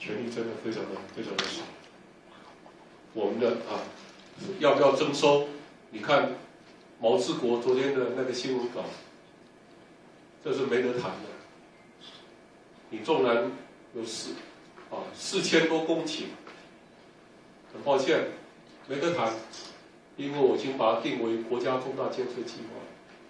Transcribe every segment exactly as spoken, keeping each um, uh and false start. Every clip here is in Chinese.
权利真的非常的非常的少。我们的啊，要不要征收？你看毛治国昨天的那个新闻稿，这是没得谈的。你纵然有四啊四千多公顷，很抱歉，没得谈，因为我已经把它定为国家重大建设计划。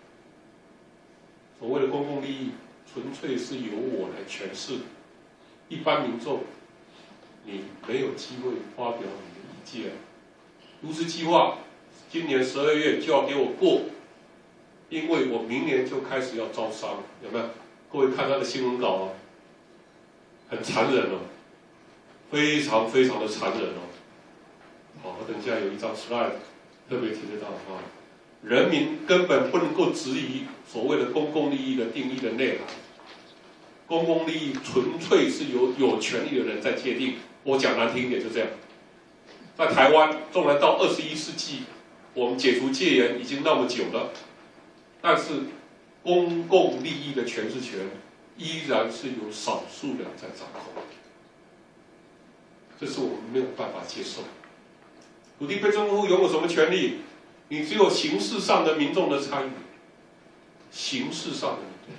所谓的公共利益，纯粹是由我来诠释，一般民众你没有机会发表你的意见。都市计划今年十二月就要给我过，因为我明年就开始要招商，有没有？各位看他的新闻稿啊，很残忍哦，非常非常的残忍哦。好，我等一下有一张 slide 特别提得到啊，人民根本不能够质疑所谓的公共利益的定义的内涵。公共利益纯粹是由有权利的人在界定。我讲难听一点就这样。在台湾，纵然到二十一世纪，我们解除戒严已经那么久了，但是公共利益的诠释权依然是由少数人在掌控，这是我们没有办法接受。土地被征收拥有什么权利？你只有形式上的民众的参与，形式上的民众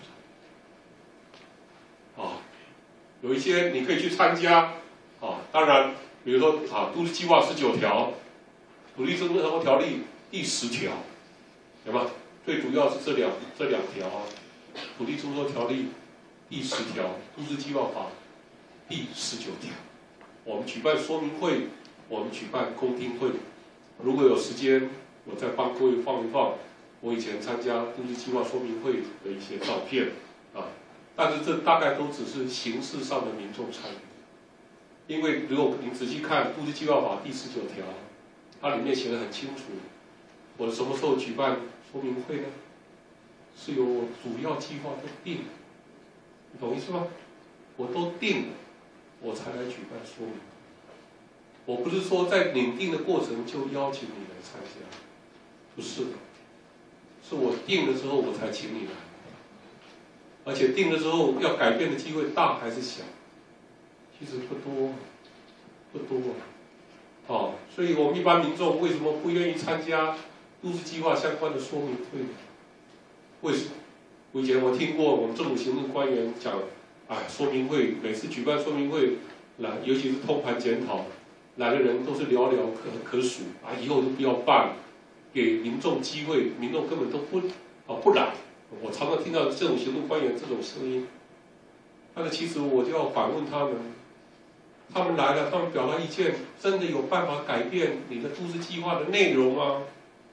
参与啊，有一些你可以去参加啊，当然。比如说啊，都市计划十九条，土地征收条例第十条，有吗？最主要是这两这两条啊，土地征收条例第十条，都市计划法第十九条。我们举办说明会，我们举办公听会，如果有时间，我再帮各位放一放我以前参加都市计划说明会的一些照片啊。但是这大概都只是形式上的民众参与。因为如果你仔细看《都市计划法》第十九条，它里面写得很清楚，我什么时候举办说明会呢？是由我主要计划都定，你懂意思吗？我都定了，我才来举办说明。我不是说在拟定的过程就邀请你来参加，不是的，是我定了之后我才请你来，而且定了之后要改变的机会大还是小？其实不多，不多啊，哦，所以我们一般民众为什么不愿意参加都市计划相关的说明会呢？为什么？我以前我听过我们政府行政官员讲，哎，说明会每次举办说明会来，尤其是通盘检讨，来的人都是寥寥可可数啊，以后就不要办，给民众机会，民众根本都不啊不来。我常常听到政府行政官员这种声音，但是其实我就要反问他们。他们来了，他们表达意见，真的有办法改变你的都市计划的内容吗？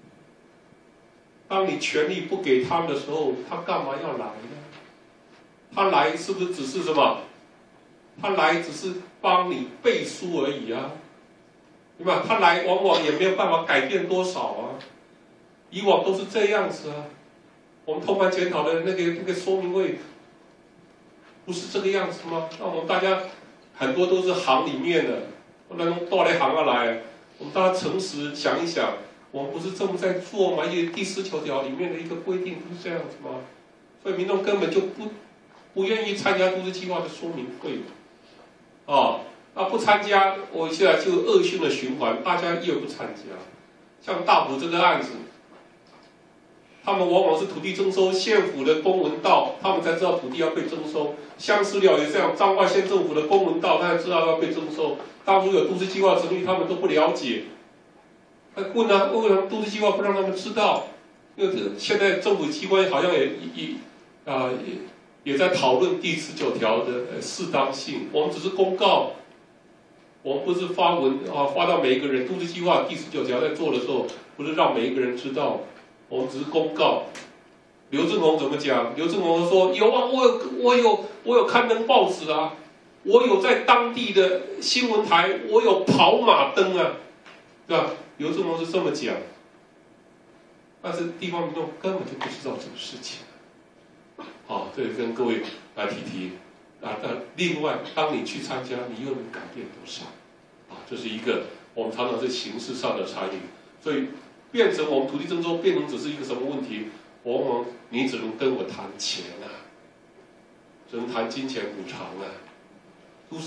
当你权利不给他们的时候，他干嘛要来呢？他来是不是只是什么？他来只是帮你背书而已啊，对吧？他来往往也没有办法改变多少啊，以往都是这样子啊。我们通盘检讨的那个那个说明会，不是这个样子吗？那我们大家。很多都是行里面的，那种到来行啊来，我们大家诚实想一想，我们不是这么在做吗？因为第十九条里面的一个规定不是这样子吗？所以民众根本就不不愿意参加都市计划的说明会，啊，那不参加，我现在就恶性的循环，大家越不参加。像大埔这个案子，他们往往是土地征收，县府的公文到，他们才知道土地要被征收。乡事料也这样，彰化县政府的公文到，他才知道要被征收。当初有都市计划成立，他们都不了解。他问啊，为什么都市计划不让他们知道？因为这现在政府机关好像也也啊也也在讨论第十九条的呃适当性。我们只是公告，我们不是发文啊发到每一个人。都市计划第十九条在做的时候，不是让每一个人知道，我们只是公告。刘正宏怎么讲？刘正宏说：“有啊，我有，我有，我有刊登报纸啊，我有在当地的新闻台，我有跑马灯啊，对吧？”刘正宏是这么讲，但是地方民众根本就不知道这个事情。好，这里跟各位来提提啊。但另外，当你去参加，你又能改变多少？啊，这是一个我们常常是形式上的差异，所以变成我们土地征收变成只是一个什么问题？往往你只能跟我谈钱啊，只能谈金钱补偿啊。都市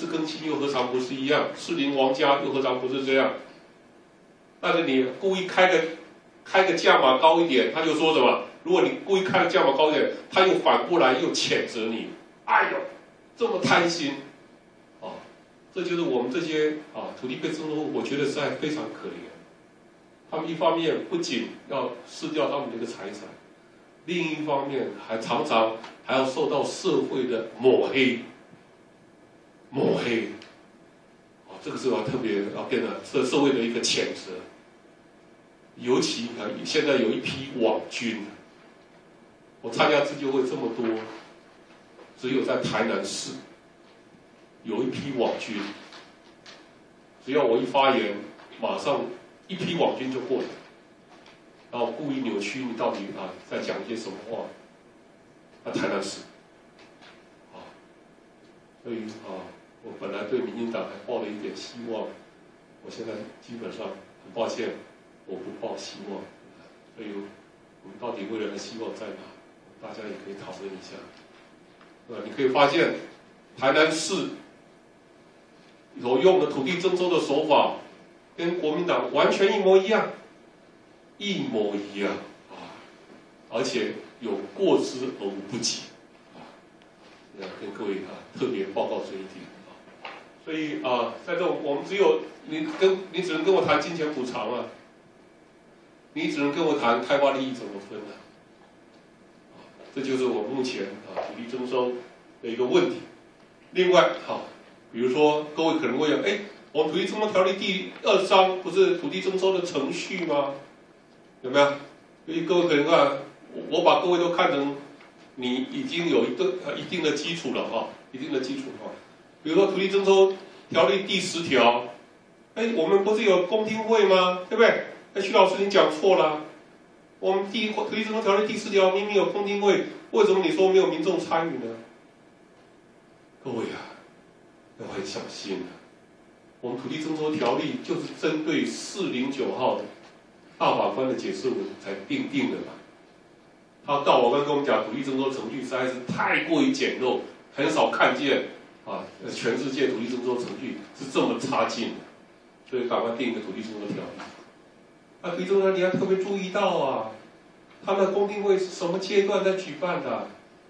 时更新，又何尝不是一样？士林王家又何尝不是这样？但是你故意开个开个价码高一点，他就说什么？如果你故意开个价码高一点，他又反过来又谴责你。哎呦，这么贪心，啊，这就是我们这些啊土地被征收，我觉得实在非常可怜。他们一方面不仅要失掉他们的一个财产，另一方面还常常还要受到社会的抹黑，抹黑，啊，这个是要特别要跟了社社会的一个谴责。尤其啊，现在有一批网军，我参加自救会这么多，只有在台南市有一批网军，只要我一发言，马上一批网军就过来，然后故意扭曲你到底啊在讲一些什么话。那台南市，啊，所以啊，我本来对民进党还抱了一点希望，我现在基本上很抱歉。我不抱希望，所以我们到底未来的希望在哪？大家也可以讨论一下。呃，你可以发现，台南市所用的土地征收的手法，跟国民党完全一模一样，一模一样啊，而且有过之而无不及啊。要跟各位啊特别报告这一点啊。所以啊，在这种我们只有你跟你只能跟我谈金钱补偿啊。你只能跟我谈开发利益怎么分啊？这就是我目前啊土地征收的一个问题。另外，好，比如说各位可能会讲，哎，我们土地征收条例第二章不是土地征收的程序吗？有没有？所以各位可能看，我把各位都看成你已经有一个一定的基础了哈，一定的基础哈。比如说土地征收条例第十条，哎，我们不是有公听会吗？对不对？哎，徐老师，你讲错了。我们第土地征收条例第四条明明有公听会，为什么你说没有民众参与呢？各位啊，要很小心啊。我们土地征收条例就是针对四零九号的大法官的解释文才定定的嘛。他大法官跟我们讲，土地征收程序实在是太过于简陋，很少看见啊，全世界土地征收程序是这么差劲的，所以法官定一个土地征收条例。啊，土地征收你要特别注意到啊，他们的公听会是什么阶段在举办的？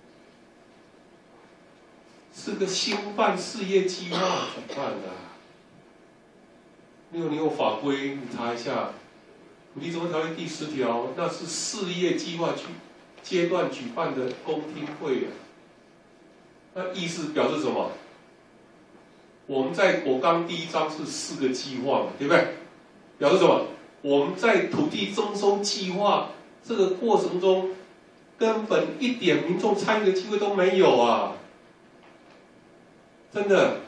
是个兴办事业计划举办的。你有你有法规，你查一下，土地征收条例第十条，那是事业计划举阶段举办的公听会啊。那意思表示什么？我们在我刚第一章是四个计划嘛，对不对？表示什么？我们在土地征收计划这个过程中，根本一点民众参与的机会都没有啊！真的，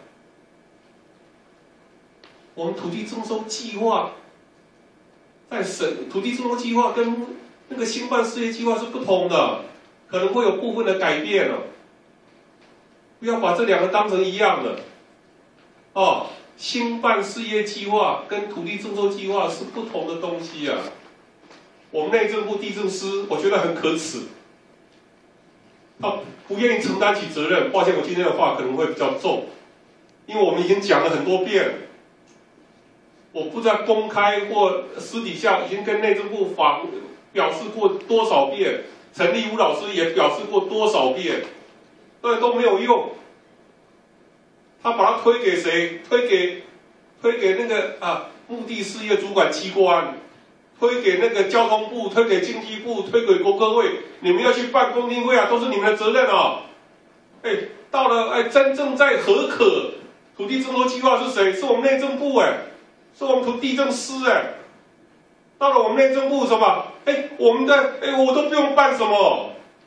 我们土地征收计划在审土地征收计划跟那个兴办事业计划是不同的，可能会有部分的改变了。不要把这两个当成一样的哦。兴办事业计划跟土地征收计划是不同的东西啊！我们内政部地政司，我觉得很可耻，他不愿意承担起责任。抱歉，我今天的话可能会比较重，因为我们已经讲了很多遍，我不知道公开或私底下已经跟内政部法表示过多少遍，陈立武老师也表示过多少遍，对，都没有用。他把它推给谁？推给推给那个啊墓地事业主管机关，推给那个交通部，推给经济部，推给国科会。你们要去办公听会啊，都是你们的责任哦。哎，到了哎，真正在核可土地征收计划是谁？是我们内政部哎，是我们土地政司哎。到了我们内政部什么？哎，我们的哎，我都不用办什么。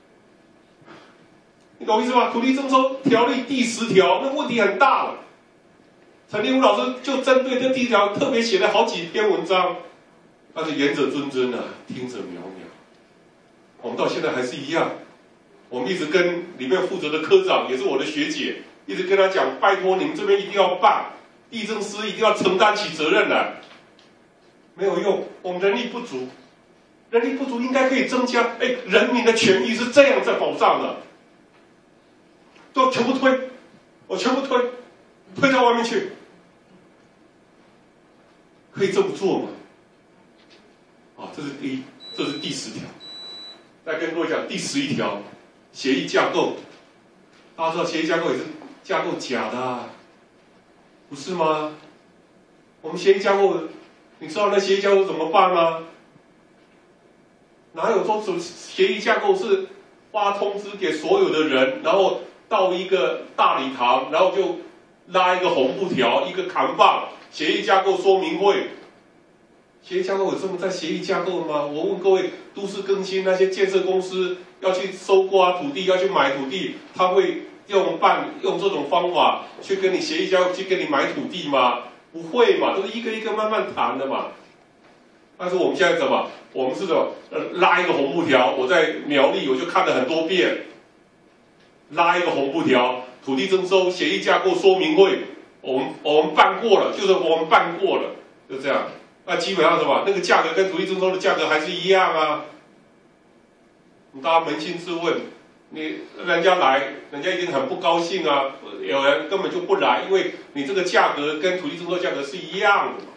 你懂意思吗？土地征收条例第十条，那问题很大了。陈立武老师就针对这第一条特别写了好几篇文章，但是言者谆谆啊，听者渺渺。我们到现在还是一样，我们一直跟里面负责的科长，也是我的学姐，一直跟他讲，拜托你们这边一定要办，地政司一定要承担起责任来。没有用，我们人力不足，人力不足应该可以增加。哎，人民的权益是这样在保障的。都全部推，我全部推，推推到外面去，可以这么做吗？啊，这是第一，这是第十条。再跟各位讲第十一条，协议架构。大家知道协议架构也是架构假的、啊，不是吗？我们协议架构，你知道那协议架构怎么办吗？哪有说什么协议架构是发通知给所有的人，然后到一个大礼堂，然后就拉一个红布条，一个扛棒，协议架构说明会。协议架构有这么在协议架构吗？我问各位，都市更新那些建设公司要去收刮土地，要去买土地，他会用办用这种方法去跟你协议架构去跟你买土地吗？不会嘛，都是一个一个慢慢谈的嘛。但是我们现在怎么？我们是怎么？呃，拉一个红布条，我在苗栗我就看了很多遍，拉一个红布条，土地征收协议架构说明会，我们我们办过了，就是我们办过了，就这样。那基本上什么？那个价格跟土地征收的价格还是一样啊。大家扪心自问，你人家来，人家一定很不高兴啊。有人根本就不来，因为你这个价格跟土地征收价格是一样的嘛。